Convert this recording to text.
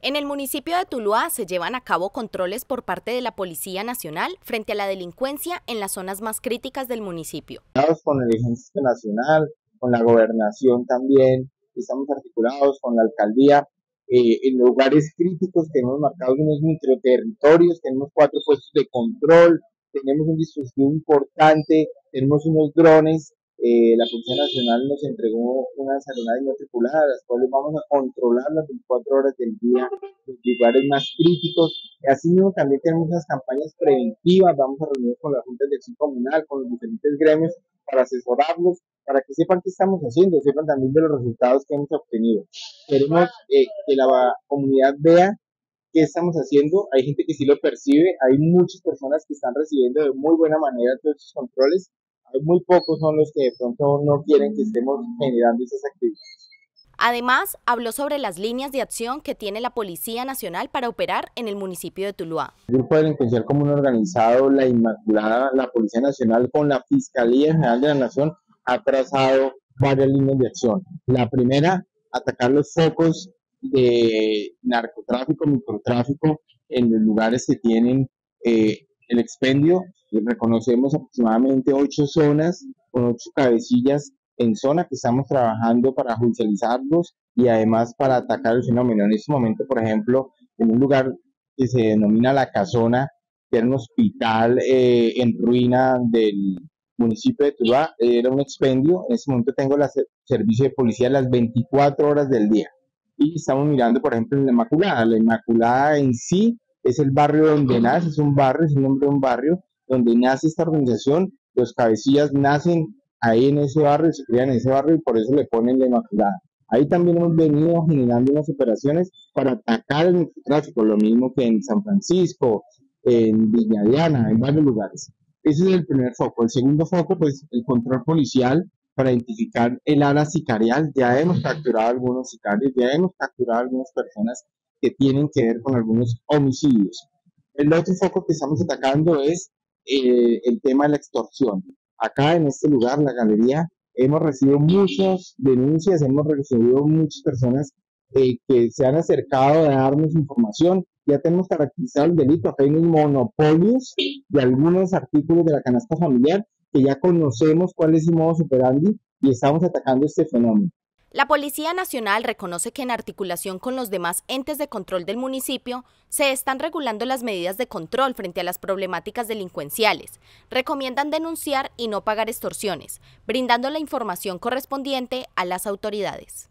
En el municipio de Tuluá se llevan a cabo controles por parte de la Policía Nacional frente a la delincuencia en las zonas más críticas del municipio. Con el Ejército Nacional, con la Gobernación también, estamos articulados con la Alcaldía. En lugares críticos tenemos marcados unos microterritorios, tenemos 4 puestos de control, tenemos un dispositivo importante, tenemos unos drones. La Policía Nacional nos entregó unas aeronaves no tripuladas, las cuales vamos a controlar las 24 horas del día, los lugares más críticos. Asimismo, también tenemos unas campañas preventivas, vamos a reunirnos con las juntas de acción comunal, con los diferentes gremios, para asesorarlos, para que sepan qué estamos haciendo, sepan también de los resultados que hemos obtenido. Queremos que la comunidad vea qué estamos haciendo. Hay gente que sí lo percibe, hay muchas personas que están recibiendo de muy buena manera todos estos controles. Hay muy pocos son los que de pronto no quieren que estemos generando esas actividades. Además, habló sobre las líneas de acción que tiene la Policía Nacional para operar en el municipio de Tuluá. El Grupo Delincuencial Común Organizado, la Inmaculada, la Policía Nacional con la Fiscalía General de la Nación ha trazado varias líneas de acción. La primera, atacar los focos de narcotráfico, microtráfico en los lugares que tienen el expendio. Reconocemos aproximadamente 8 zonas con 8 cabecillas en zona que estamos trabajando para judicializarlos y además para atacar el fenómeno. En este momento, por ejemplo, en un lugar que se denomina La Casona, que era un hospital en ruina del municipio de Tuluá, era un expendio. En este momento tengo el servicio de policía las 24 horas del día. Y estamos mirando, por ejemplo, en La Inmaculada. La Inmaculada en sí es el barrio donde nace, es un barrio, es el nombre de un barrio donde nace esta organización. Los cabecillas nacen ahí en ese barrio, se crían en ese barrio y por eso le ponen La Inmaculada. Ahí también hemos venido generando unas operaciones para atacar el microtráfico, lo mismo que en San Francisco, en Villa Diana, en varios lugares. Ese es el primer foco. El segundo foco, pues, el control policial para identificar el ala sicarial. Ya hemos capturado algunos sicarios, ya hemos capturado algunas personas que tienen que ver con algunos homicidios. El otro foco que estamos atacando es el tema de la extorsión. Acá en este lugar, la galería, hemos recibido muchas denuncias, hemos recibido muchas personas que se han acercado a darnos información. Ya tenemos caracterizado el delito, acá hay unos monopolios de algunos artículos de la canasta familiar que ya conocemos cuál es su modus operandi y estamos atacando este fenómeno. La Policía Nacional reconoce que en articulación con los demás entes de control del municipio se están regulando las medidas de control frente a las problemáticas delincuenciales. Recomiendan denunciar y no pagar extorsiones, brindando la información correspondiente a las autoridades.